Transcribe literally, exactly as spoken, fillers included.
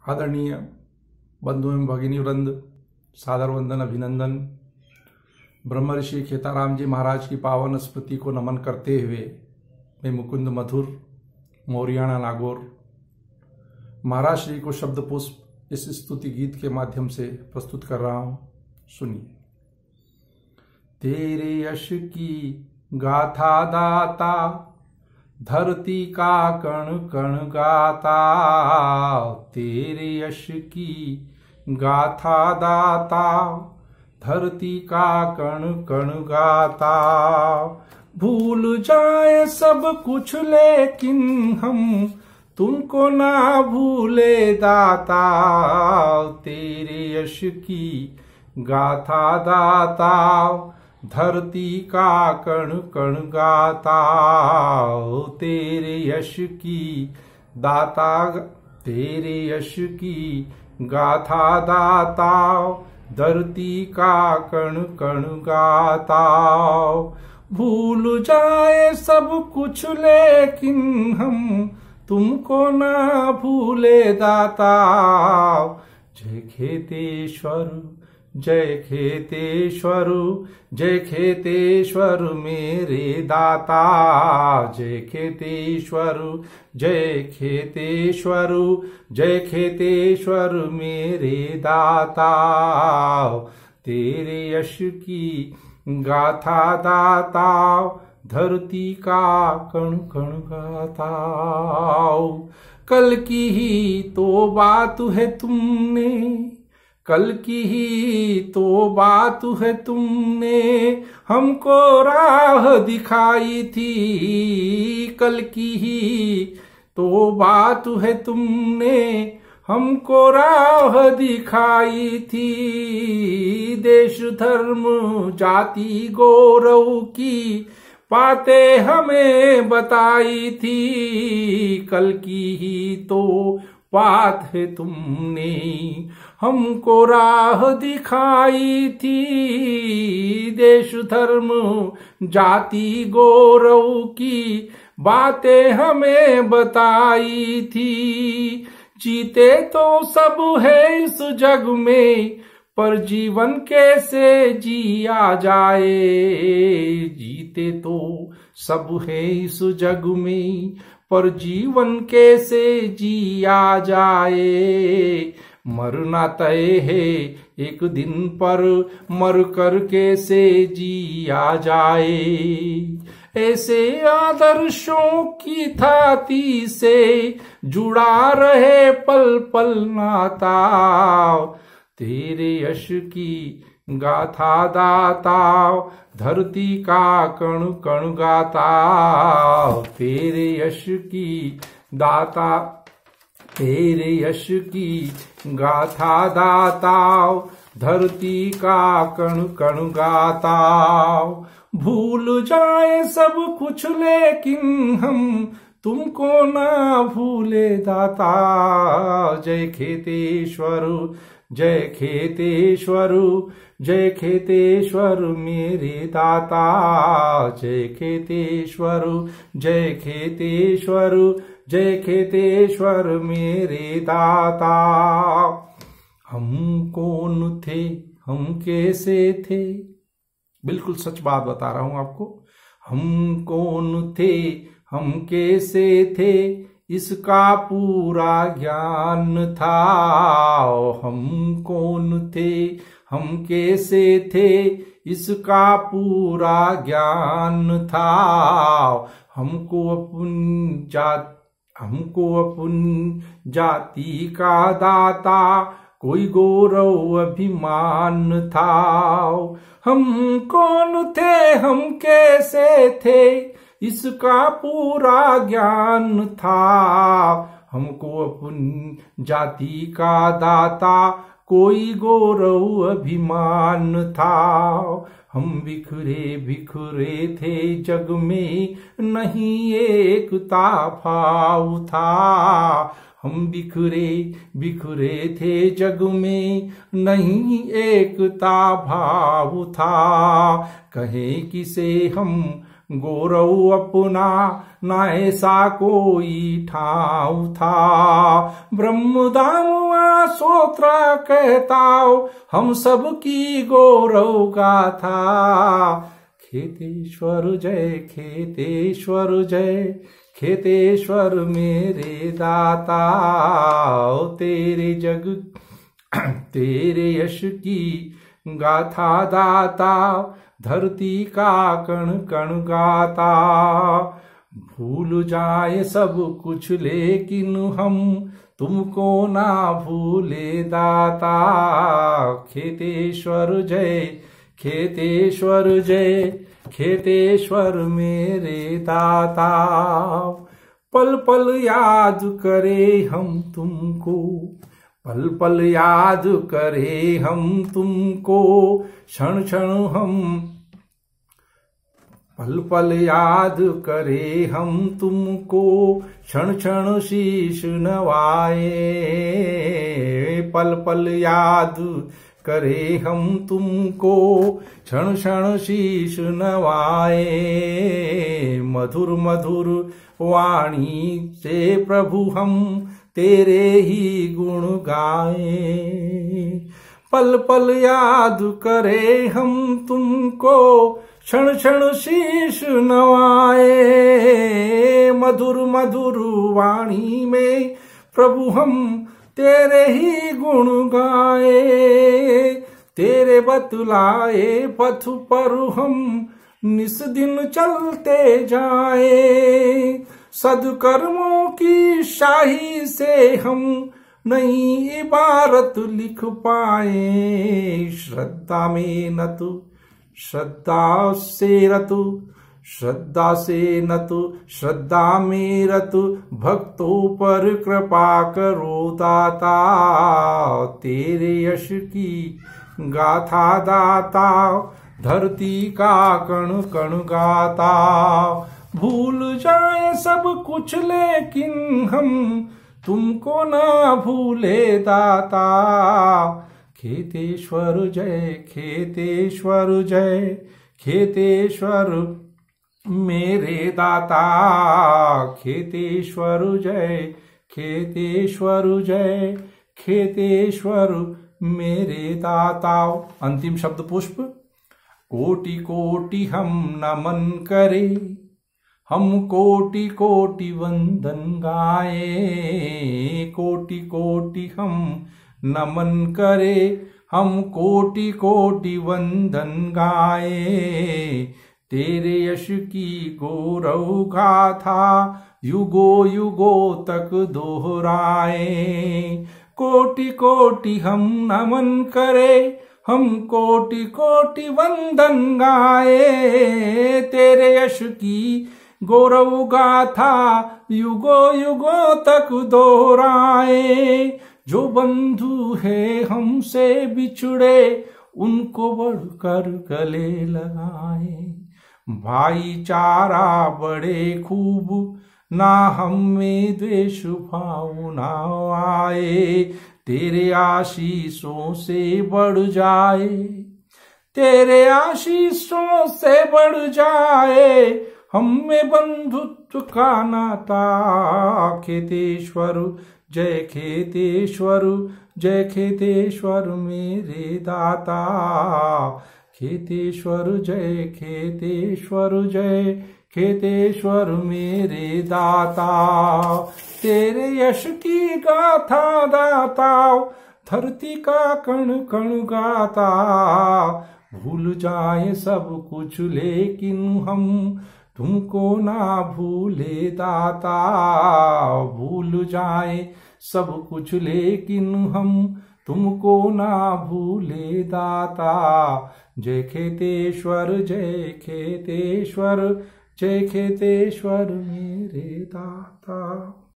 आदरणीय बंधु एवं भगिनी वृंद, सादर वंदन अभिनंदन। ब्रह्म ऋषि खेताराम जी महाराज की पावन स्मृति को नमन करते हुए मैं मुकुंद मधुर मोरियाना नागौर महाराज श्री को शब्द पुष्प इस स्तुति गीत के माध्यम से प्रस्तुत कर रहा हूं। सुनिए। तेरे यश की गाथा दाता, धरती का कण कण गाता। तेरे यश की गाथा दाता, धरती का कण कण गाता। भूल जाए सब कुछ लेकिन हम तुमको ना भूले दाता। तेरे यश की गाथा दाता, धरती का कण कण गाता। तेरे यश की दाता, तेरे यश की गाथा दाता, धरती का कण कण गाता। भूल जाए सब कुछ लेकिन हम तुमको ना भूले दाता। जय खेतेश्वर, जय खेतेश्वर, जय खेतेश्वर मेरे दाता। जय खेतेश्वर, जय खेतेश्वर, जय खेतेश्वर मेरे दाता। तेरे यश की गाथा दाता, धरती का कण कण गाता। कल की ही तो बात है तुमने, कल की ही तो बात है तुमने हमको राह दिखाई थी। कल की ही तो बात है तुमने हमको राह दिखाई थी। देश धर्म जाति गौरव की बातें हमें बताई थी। कल की ही तो बात है तुमने हमको राह दिखाई थी। देश धर्म जाति गौरव की बातें हमें बताई थी। जीते तो सब है इस जग में, पर जीवन कैसे जिया जाए। जीते तो सब है इस जग में, पर जीवन कैसे जिया जाए। मरना तय है एक दिन, पर मर कर कैसे जिया जाए। ऐसे आदर्शों की थाती से जुड़ा रहे पल पल नाता। तेरे यश की गाथा दाता, धरती का कण कण गाता। तेरे यश की दाता, तेरे यश की गाथा दाता, धरती का कण कण गाता। भूल जाए सब कुछ लेकिन हम तुमको ना भूले दाता। जय खेतेश्वर, जय खेतेश्वर, जय खेतेश्वर मेरे दाता। जय खेतेश्वर, जय खेतेश्वर, जय खेतेश्वर मेरे दाता। हम कौन थे, हम कैसे थे, बिल्कुल सच बात बता रहा हूं आपको। हम कौन थे, हम कैसे थे, इसका पूरा ज्ञान था। हम कौन थे, हम कैसे थे, इसका पूरा ज्ञान था। हमको अपन जात हमको अपन जाति का दाता कोई गौरव अभिमान था। हम कौन थे, हम कैसे थे, इसका पूरा ज्ञान था। हमको अपन जाति का दाता कोई गौरव अभिमान था। हम बिखरे बिखरे थे जग में, नहीं एकता भाव था। हम बिखरे बिखरे थे जग में, नहीं एकता भाव था। कहे किसे हम गौरव अपना ना ऐसा कोई ठाव था। ब्रह्मधाम सोत्रा कहताओ हम सब की गौरव गाथा। खेतेश्वर जय खेतेश्वर जय खेतेश्वर मेरे दाता। तेरे जग तेरे यश की गाथा दाता, धरती का कण कण गाता। भूल जाए सब कुछ लेकिन हम तुमको ना भूले दाता। खेतेश्वर जय खेतेश्वर जय खेतेश्वर मेरे दाता। पल पल याद करे हम तुमको, पल पल याद करे हम तुमको। क्षण क्षण हम पल पल याद करे हम तुमको। क्षण क्षण शीश नवाए। पल पल याद करे हम तुमको। क्षण क्षण शीश नवाए। मधुर मधुर वाणी से प्रभु हम तेरे ही गुण गाए। पल पल याद करे हम तुमको। क्षण क्षण शीश नवाए। मधुर मधुर वाणी में प्रभु हम तेरे ही गुण गाए। तेरे बतलाए पथ पर हम निस दिन चलते जाए। सदकर्मों की शाही से हम नई इबारत लिख पाए। श्रद्धा में न तू श्रद्धा से रतु श्रद्धा से न तो श्रद्धा में रत भक्तों पर कृपा करो दाता। तेरे यश की गाथा दाता, धरती का कण कण गाता। भूल जाए सब कुछ लेकिन हम तुमको ना भूले दाता। खेतेश्वर जय खेतेश्वर जय खेतेश्वर मेरे दाता। खेतेश्वर जय खेतेश्वर जय खेतेश्वर मेरे दाता। अंतिम शब्द पुष्प। कोटि कोटि हम नमन करे, हम कोटि कोटि वंदन गाए। कोटि कोटि हम नमन करे, हम कोटि कोटि वंदन गाए। तेरे यश की गौरव गाथा युगो युगो तक दोहराए। कोटि कोटि हम नमन करे, हम कोटि कोटि वंदन गाए। तेरे यश की गौरव गाथा युगो युगो तक दोहराए। जो बंधु है हमसे बिछड़े, उनको बढ़कर गले लगाए। भाईचारा बड़े खूब, ना हम में द्वेष भाव ना आए। तेरे आशीषों से बढ़ जाए, तेरे आशीषों से बढ़ जाए हम में बंधुत्व का नाता। खेतेश्वर जय खेतेश्वर जय खेतेश्वर मेरे दाता। खेतेश्वर जय खेतेश्वर जय खेतेश्वर मेरे दाता। तेरे यश की गाथा दाता, धरती का कण कण गाता। भूल जाए सब कुछ लेकिन हम तुमको ना भूले दाता। भूल जाए सब कुछ लेकिन हम तुमको ना भूले दाता। जय खेतेश्वर जय खेतेश्वर जय खेतेश्वर मेरे दाता।